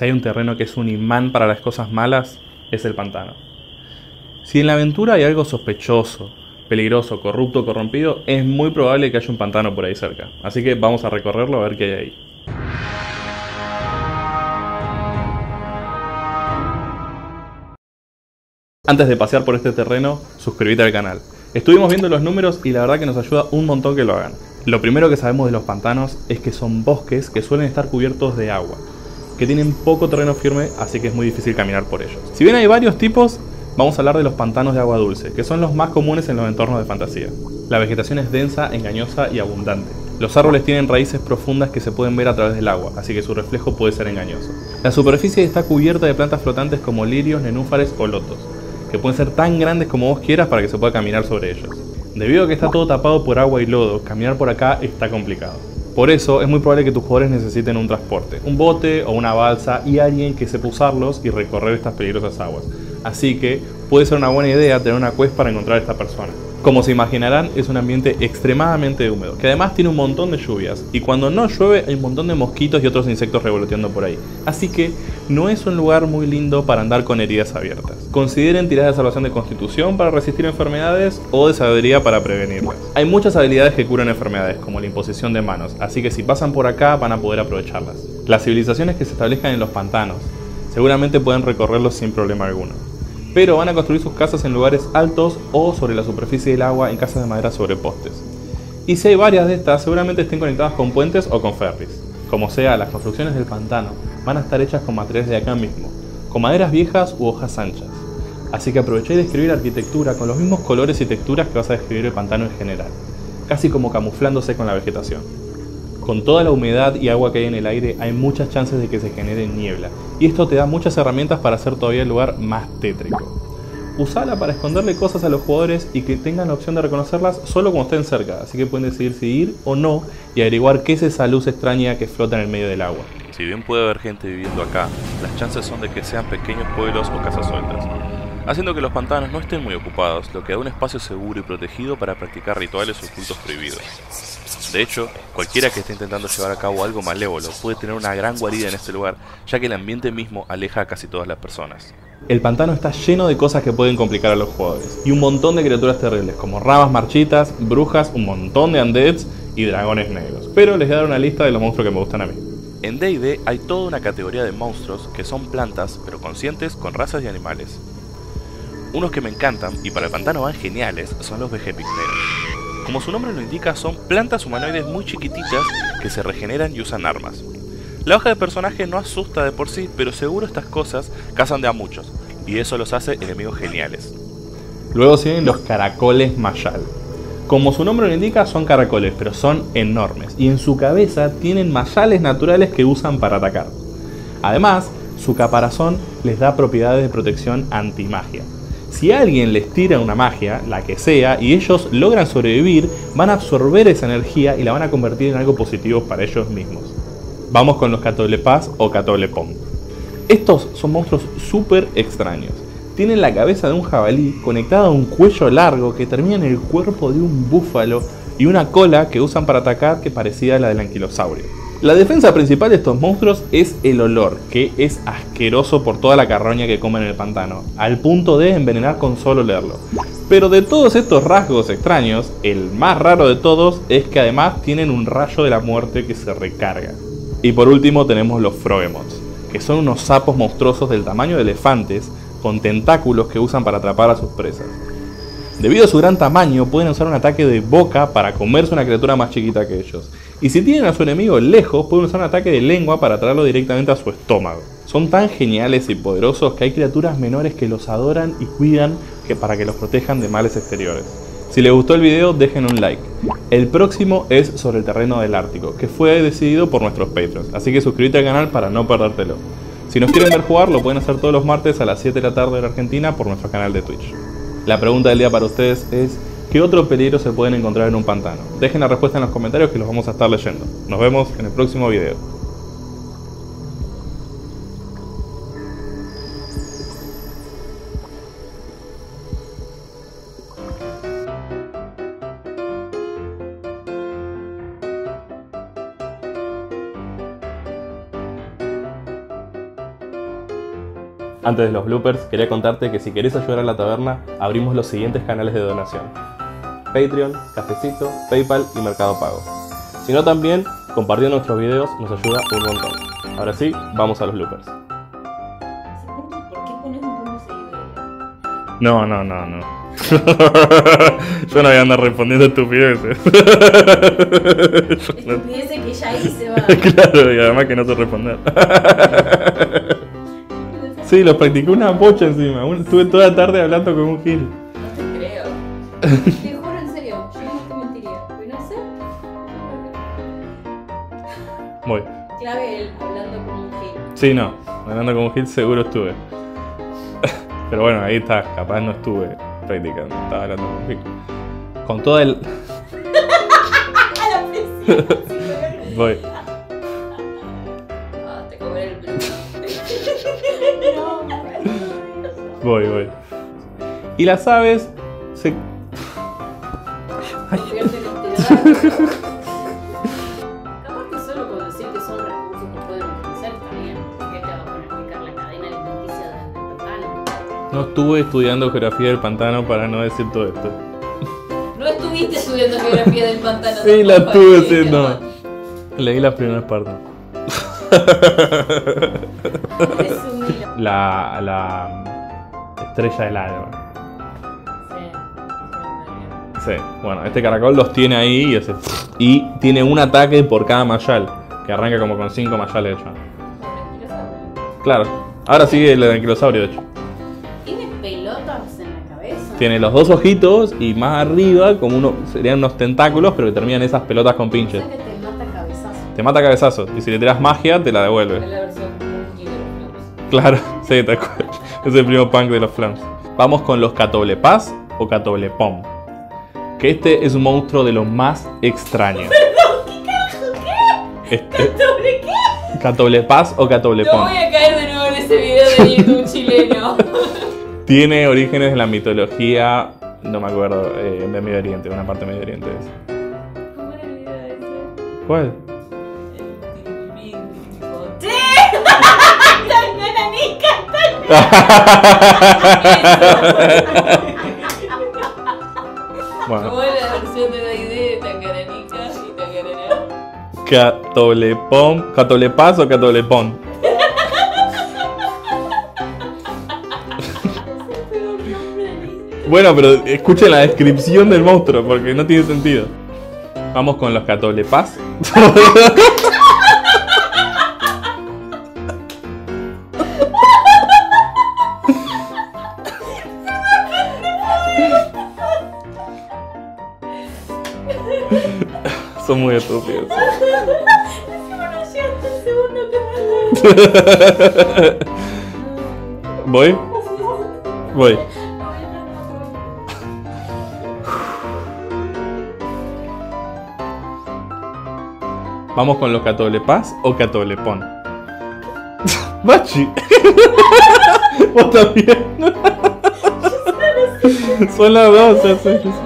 Si hay un terreno que es un imán para las cosas malas, es el pantano. Si en la aventura hay algo sospechoso, peligroso, corrupto o corrompido, es muy probable que haya un pantano por ahí cerca. Así que vamos a recorrerlo a ver qué hay ahí. Antes de pasear por este terreno, suscríbete al canal. Estuvimos viendo los números y la verdad que nos ayuda un montón que lo hagan. Lo primero que sabemos de los pantanos es que son bosques que suelen estar cubiertos de agua, que tienen poco terreno firme, así que es muy difícil caminar por ellos. Si bien hay varios tipos, vamos a hablar de los pantanos de agua dulce, que son los más comunes en los entornos de fantasía. La vegetación es densa, engañosa y abundante. Los árboles tienen raíces profundas que se pueden ver a través del agua, así que su reflejo puede ser engañoso. La superficie está cubierta de plantas flotantes como lirios, nenúfares o lotos, que pueden ser tan grandes como vos quieras para que se pueda caminar sobre ellos. Debido a que está todo tapado por agua y lodo, caminar por acá está complicado. Por eso es muy probable que tus jugadores necesiten un transporte, un bote o una balsa y alguien que sepa usarlos y recorrer estas peligrosas aguas. Así que puede ser una buena idea tener una quest para encontrar a esta persona. Como se imaginarán, es un ambiente extremadamente húmedo, que además tiene un montón de lluvias, y cuando no llueve hay un montón de mosquitos y otros insectos revoloteando por ahí. Así que no es un lugar muy lindo para andar con heridas abiertas. Consideren tiradas de salvación de constitución para resistir enfermedades o de sabiduría para prevenirlas. Hay muchas habilidades que curan enfermedades, como la imposición de manos, así que si pasan por acá van a poder aprovecharlas. Las civilizaciones que se establezcan en los pantanos seguramente pueden recorrerlos sin problema alguno, pero van a construir sus casas en lugares altos o sobre la superficie del agua en casas de madera sobre postes. Y si hay varias de estas, seguramente estén conectadas con puentes o con ferries. Como sea, las construcciones del pantano van a estar hechas con materiales de acá mismo, con maderas viejas u hojas anchas. Así que aproveché de describir arquitectura con los mismos colores y texturas que vas a describir el pantano en general, casi como camuflándose con la vegetación. Con toda la humedad y agua que hay en el aire, hay muchas chances de que se genere niebla, y esto te da muchas herramientas para hacer todavía el lugar más tétrico. Usala para esconderle cosas a los jugadores y que tengan la opción de reconocerlas solo cuando estén cerca, así que pueden decidir si ir o no y averiguar qué es esa luz extraña que flota en el medio del agua. Si bien puede haber gente viviendo acá, las chances son de que sean pequeños pueblos o casas sueltas, haciendo que los pantanos no estén muy ocupados, lo que da un espacio seguro y protegido para practicar rituales o cultos prohibidos. De hecho, cualquiera que esté intentando llevar a cabo algo malévolo puede tener una gran guarida en este lugar, ya que el ambiente mismo aleja a casi todas las personas. El pantano está lleno de cosas que pueden complicar a los jugadores, y un montón de criaturas terribles, como ramas marchitas, brujas, un montón de undeads y dragones negros. Pero les voy a dar una lista de los monstruos que me gustan a mí. En D&D hay toda una categoría de monstruos que son plantas, pero conscientes con razas y animales. Unos que me encantan, y para el pantano van geniales, son los vegepigmeros. Como su nombre lo indica, son plantas humanoides muy chiquititas que se regeneran y usan armas. La hoja de personaje no asusta de por sí, pero seguro estas cosas cazan de a muchos, y eso los hace enemigos geniales. Luego siguen los caracoles mayal. Como su nombre lo indica, son caracoles, pero son enormes, y en su cabeza tienen mayales naturales que usan para atacar. Además, su caparazón les da propiedades de protección antimagia. Si alguien les tira una magia, la que sea, y ellos logran sobrevivir, van a absorber esa energía y la van a convertir en algo positivo para ellos mismos. Vamos con los catoblepas o catoblepón. Estos son monstruos súper extraños. Tienen la cabeza de un jabalí conectada a un cuello largo que termina en el cuerpo de un búfalo y una cola que usan para atacar que parecida a la del anquilosaurio. La defensa principal de estos monstruos es el olor, que es asqueroso por toda la carroña que comen en el pantano, al punto de envenenar con solo olerlo. Pero de todos estos rasgos extraños, el más raro de todos es que además tienen un rayo de la muerte que se recarga. Y por último tenemos los frogemots, que son unos sapos monstruosos del tamaño de elefantes, con tentáculos que usan para atrapar a sus presas. Debido a su gran tamaño, pueden usar un ataque de boca para comerse una criatura más chiquita que ellos. Y si tienen a su enemigo lejos, pueden usar un ataque de lengua para traerlo directamente a su estómago. Son tan geniales y poderosos que hay criaturas menores que los adoran y cuidan para que los protejan de males exteriores. Si les gustó el video, dejen un like. El próximo es sobre el terreno del Ártico, que fue decidido por nuestros Patreons, así que suscríbete al canal para no perdértelo. Si nos quieren ver jugar, lo pueden hacer todos los martes a las 7 de la tarde en Argentina por nuestro canal de Twitch. La pregunta del día para ustedes es: ¿qué otro peligro se pueden encontrar en un pantano? Dejen la respuesta en los comentarios que los vamos a estar leyendo. Nos vemos en el próximo video. Antes de los bloopers, quería contarte que si querés ayudar a la taberna, abrimos los siguientes canales de donación: Patreon, Cafecito, PayPal y Mercado Pago. Si no, también compartiendo nuestros videos nos ayuda un montón. Ahora sí, vamos a los bloopers. ¿Por qué pones un punto seguidor? No. Yo no voy a andar respondiendo estupideces. Estupideces que ya hice, va. Claro, y además que no sé responder. Sí, lo practiqué una bocha encima. Estuve toda la tarde hablando con un gil. No te creo. Te juro en serio, yo no te mentiría. Pero no sé. Voy. Clave el hablando con un gil. Sí, no. Hablando con un gil seguro estuve. Pero bueno, ahí está. Capaz no estuve practicando. Estaba hablando con un gil. Con todo el... A la presión. Voy. Ah, te comeré el blue. No, Voy. Y las aves se... convierte en literal. Capaz que solo con decir que son recursos que pueden utilizar está bien. ¿Qué te va a poner a explicar la cadena alimenticia del pantano? No estuve estudiando geografía del pantano para no decir todo esto. No estuviste estudiando geografía del pantano. Sí, la tampoco, estuve así que haciendo. no. Leí las primeras partes. Resumilo. La estrella del alba. Sí, bueno, este caracol los tiene ahí y hace... Y tiene un ataque por cada mayal, que arranca como con 5 mayales ya. Claro, ahora sigue el del anquilosaurio, de hecho. ¿Tiene pelotas en la cabeza? Tiene los dos ojitos y más arriba como serían unos tentáculos, pero que terminan esas pelotas con O pinches. sea que te mata cabezazo. Te mata cabezazos y si le tiras magia te la Es devuelve. la versión punky de los flores. Claro, sí, tal cual. Es el primo punk de los flams. Vamos con los Catoblepas o Catoblepom. Que este es un monstruo de los más extraños. Perdón, ¿qué carajo? ¿Qué? ¿Sobre qué? Catoblepas o No Catoblepom. voy a caer de nuevo en ese video de YouTube chileno. Tiene orígenes en la mitología, no me acuerdo, de Medio Oriente, una parte de Medio Oriente es. ¿Cómo era el video ese? ¿Cuál? ¡Sí! ¡Tangananica! Bueno, ¿Cómo es la versión de la idea de Tangananica y Tangananá? Catoblepom, Catoblepas o Catoblepom. Bueno, pero escuchen la descripción del monstruo porque no tiene sentido. Vamos con los Catoblepas. Son muy estúpidos. Encima no llegaste al segundo que ¿Voy? Voy. Vamos con los Catoblepas o Catoblepón. Bachi. Vos también. Son las dos, ya sé.